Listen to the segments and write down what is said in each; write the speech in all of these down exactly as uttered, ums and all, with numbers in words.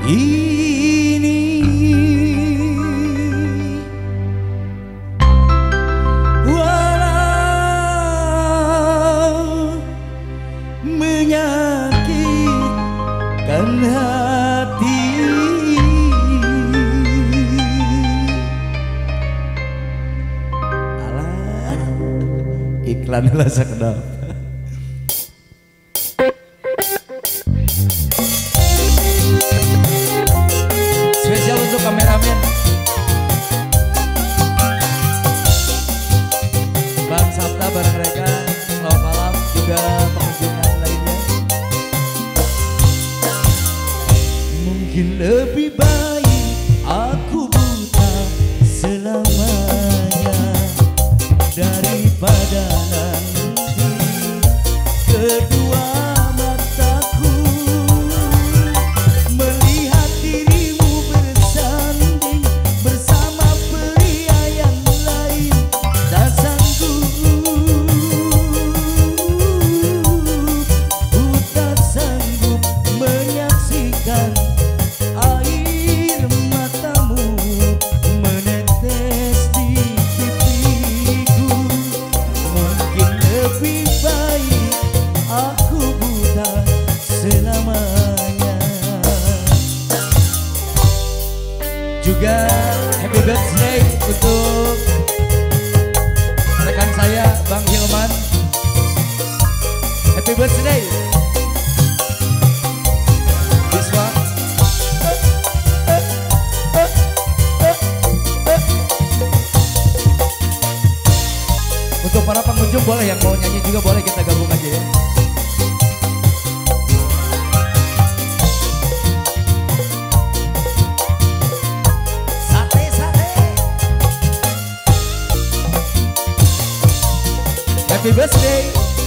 ini. Walau menyakitkan hati, alah iklan lah sekedap. Spesial untuk kameramen Bang Sabta bareng mereka. Selamat malam juga pengunjung yang lainnya. Mungkin lebih baik aku buta selamanya daripada nanti kedua mataku melihat dirimu bersanding bersama pria yang lain. Tak sanggup, ku tak sanggup menyaksikan air matamu menetes di pipiku. Mungkin lebih baik aku buta selamanya. Juga happy birthday untuk rekan saya Bang Hilman. Happy birthday Biswa. Untuk para pengunjung boleh, yang mau nyanyi juga boleh, kita gabung aja ya. Sate sate. Happy birthday.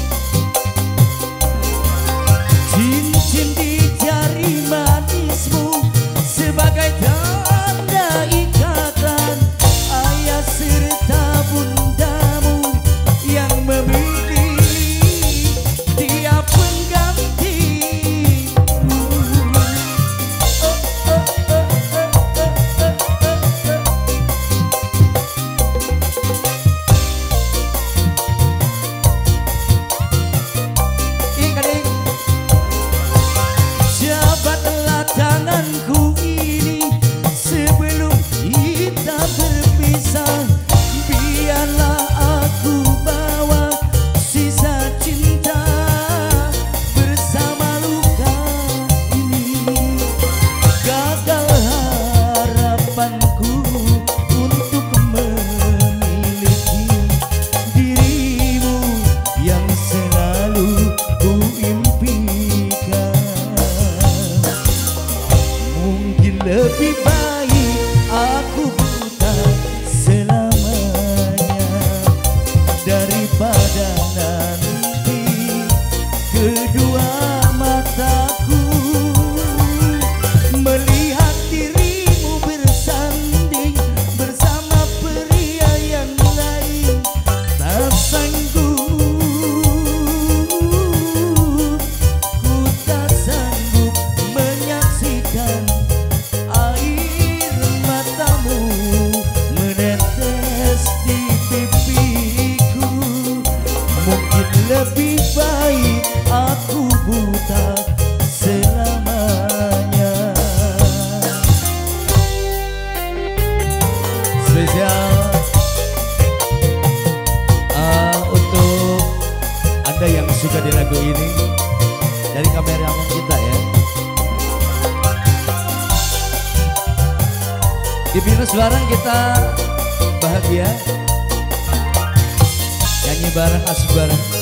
Cincin di jari manismu sebagai tanda ikatan ayah serta bundamu yang memilih dia pengganti. Oh, oh, oh, oh, oh, oh, oh. Ing kading. Jabatlah tanganku ini sebelum kita berpisah. Biarlah aku bawa sisa cinta bersama luka ini. Gagal harapanku untuk memiliki dirimu yang selalu ku impikan. Mungkin lebih baik aku buta selamanya daripada nanti kedua mataku melihat dirimu bersanding bersama pria yang lain. Tak sanggup, ku tak sanggup menyaksikan air matamu menetes di pipiku. Mungkin lebih baik aku buta selamanya. Spesial uh, untuk Anda yang suka di lagu ini dari kameramen kita ya. Di Pinus bareng kita bahagia, nyanyi bareng, asik bareng.